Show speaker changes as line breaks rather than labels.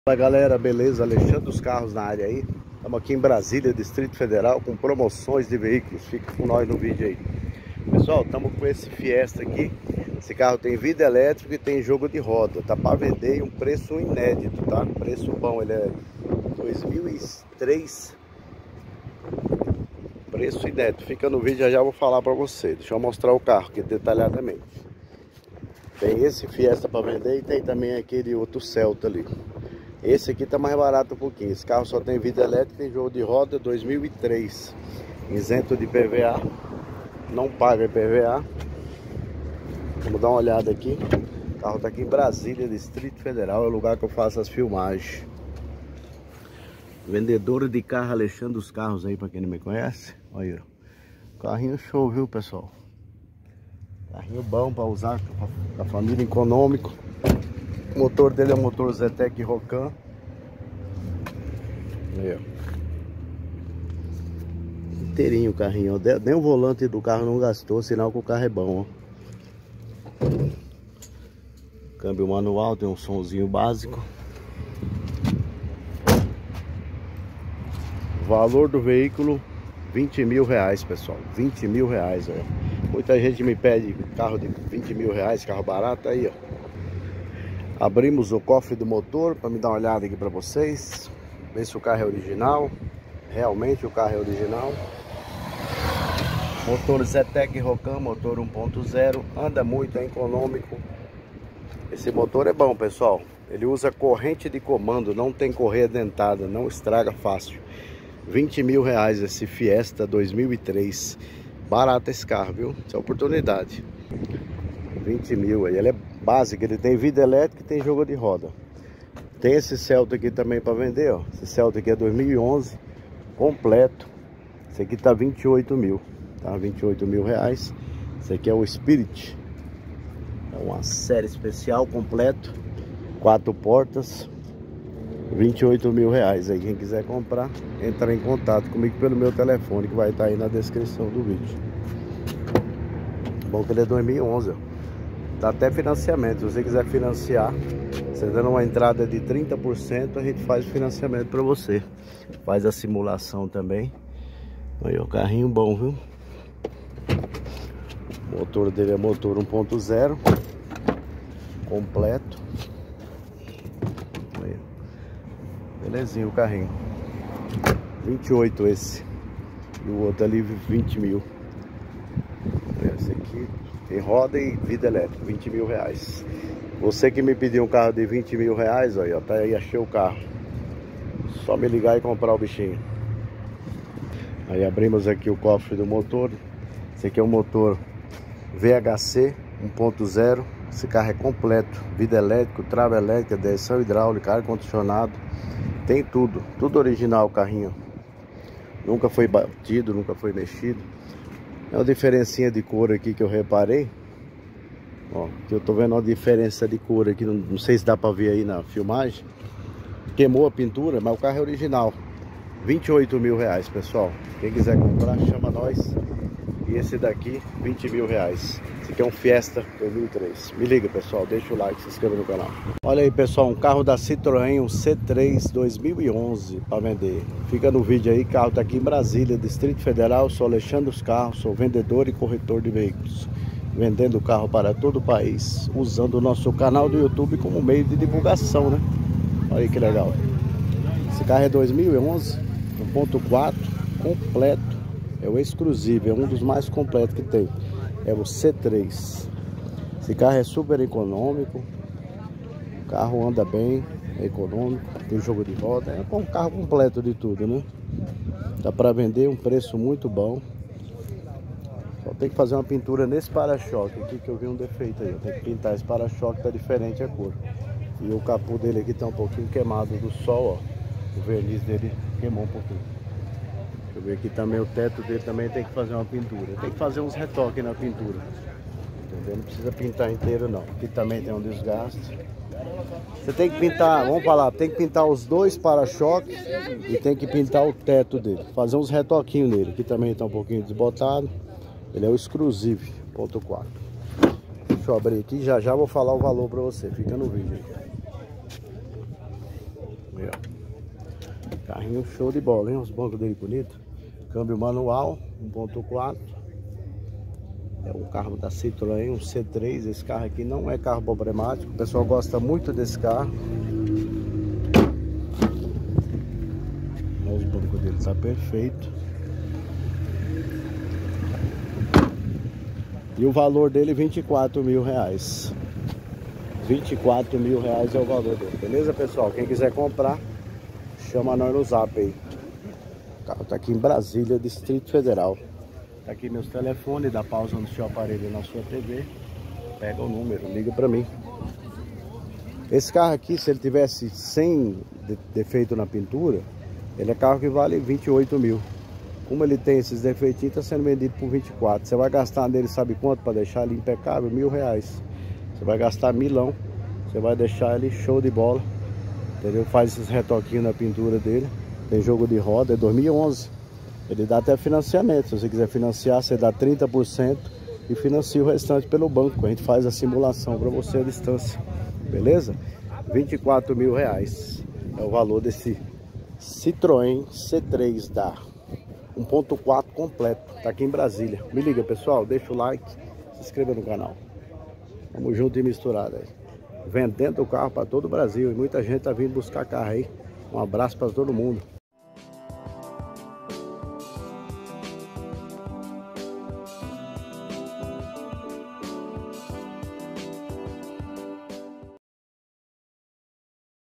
Fala galera, beleza? Alexandre dos Carros na área aí. Estamos aqui em Brasília, Distrito Federal, com promoções de veículos. Fica com nós no vídeo aí. Pessoal, estamos com esse Fiesta aqui. Esse carro tem vidro elétrico e tem jogo de roda. Tá para vender e um preço inédito, tá? Preço bom, ele é 2003. Preço inédito. Fica no vídeo, já vou falar para você. Deixa eu mostrar o carro aqui detalhadamente. Tem esse Fiesta para vender e tem também aquele outro Celta ali. Esse aqui tá mais barato um pouquinho. Esse carro só tem vidro elétrico, tem jogo de roda 2003. Isento de PVA. Não paga PVA. Vamos dar uma olhada aqui. O carro tá aqui em Brasília, Distrito Federal. É o lugar que eu faço as filmagens. Vendedor de carro Alexandre dos Carros aí, pra quem não me conhece. Olha aí. Carrinho show, viu, pessoal? Carrinho bom para usar com a família, econômico. O motor dele é um motor Zetec Rocan. Aí, ó. Inteirinho o carrinho. Nem o volante do carro não gastou, sinal que o carro é bom, ó. Câmbio manual, tem um sonzinho básico. Valor do veículo, 20 mil reais, pessoal. 20 mil reais, ó. Muita gente me pede carro de 20 mil reais, carro barato, aí, ó. Abrimos o cofre do motor para me dar uma olhada aqui para vocês. Ver se o carro é original. Realmente o carro é original. Motor Zetec Rocan, motor 1.0. Anda muito, é econômico. Esse motor é bom, pessoal. Ele usa corrente de comando, não tem correia dentada, não estraga fácil. 20 mil reais esse Fiesta 2003. Barato esse carro, viu? Essa é oportunidade. 20 mil aí. Ele é básico, ele tem vidro elétrico e tem jogo de roda. Tem esse Celta aqui também para vender, ó. Esse Celta aqui é 2011, completo. Esse aqui tá 28 mil, tá? 28 mil reais. Esse aqui é o Spirit. É uma série especial, completo. 4 portas. 28 mil reais aí. Quem quiser comprar, entra em contato comigo pelo meu telefone, que vai estar aí na descrição do vídeo. Bom que ele é 2011, ó. Tá até financiamento. Se você quiser financiar, você dando uma entrada de 30%, a gente faz o financiamento para você. Faz a simulação também. Aí, o carrinho bom, viu? O motor dele é motor 1.0 completo. Aí. Belezinho o carrinho. 28 esse. E o outro ali 20 mil. Esse aqui tem roda e vidro elétrico, 20 mil reais. Você que me pediu um carro de 20 mil reais, olha, tá aí, achei o carro. Só me ligar e comprar o bichinho. Aí abrimos aqui o cofre do motor. Esse aqui é um motor VHC 1.0. Esse carro é completo, vidro elétrico, trava elétrica, direção hidráulica, ar-condicionado. Tem tudo, tudo original o carrinho. Nunca foi batido, nunca foi mexido. É uma diferencinha de cor aqui que eu reparei. Ó, que eu tô vendo uma diferença de cor aqui, não sei se dá pra ver aí na filmagem. Queimou a pintura, mas o carro é original. 28 mil reais, pessoal. Quem quiser comprar, chama nós. E esse daqui, 20 mil reais. Esse aqui é um Fiesta 2003. Me liga, pessoal, deixa o like, se inscreva no canal. Olha aí, pessoal, um carro da Citroën, um C3 2011 para vender. Fica no vídeo aí, carro tá aqui em Brasília, Distrito Federal. Sou Alexandre dos Carros, sou vendedor e corretor de veículos. Vendendo carro para todo o país, usando o nosso canal do YouTube como meio de divulgação, né? Olha aí que legal. Esse carro é 2011, 1.4, completo. É o exclusivo, é um dos mais completos que tem. É o C3. Esse carro é super econômico. O carro anda bem, é econômico, tem jogo de roda. É um carro completo de tudo, né? Dá para vender, um preço muito bom. Só tem que fazer uma pintura nesse para-choque aqui, que eu vi um defeito aí. Tem que pintar esse para-choque, tá diferente a cor. E o capô dele aqui tá um pouquinho queimado do sol, ó. O verniz dele queimou um pouquinho. Deixa eu ver aqui também, o teto dele também tem que fazer uma pintura. Tem que fazer uns retoques na pintura. Entendeu? Não precisa pintar inteiro não. Aqui também tem um desgaste. Você tem que pintar, vamos falar, tem que pintar os dois para-choques e tem que pintar o teto dele. Fazer uns retoquinhos nele. Aqui também tá um pouquinho desbotado. Ele é o Exclusive 1.4. Deixa eu abrir aqui, já vou falar o valor para você. Fica no vídeo aí. Aí, ó. Carrinho show de bola, hein? Os bancos dele bonitos. Câmbio manual, 1.4. É um carro da Citroën, um C3. Esse carro aqui não é carro problemático. O pessoal gosta muito desse carro. Os bancos dele tá perfeito. E o valor dele, R$24 mil. R$24 mil é o valor dele. Beleza, pessoal? Quem quiser comprar, chama nós no zap aí. O carro tá aqui em Brasília, Distrito Federal. Tá aqui meus telefones, dá pausa no seu aparelho na sua TV. Pega o número, liga pra mim. Esse carro aqui, se ele tivesse sem defeito na pintura, ele é carro que vale 28 mil. Como ele tem esses defeitinhos, está sendo vendido por 24. Você vai gastar nele, sabe quanto, para deixar ele impecável? R$1.000. Você vai gastar milão. Você vai deixar ele show de bola. Entendeu? Faz esses retoquinhos na pintura dele. Tem jogo de roda, é 2011. Ele dá até financiamento. Se você quiser financiar, você dá 30% e financia o restante pelo banco. A gente faz a simulação para você à distância. Beleza? R$24 mil é o valor desse Citroën C3 da 1.4 completo. Tá aqui em Brasília. Me liga, pessoal. Deixa o like, se inscreva no canal. Vamos junto e misturado aí. Vendendo o carro para todo o Brasil. E muita gente tá vindo buscar carro aí. Um abraço para todo mundo.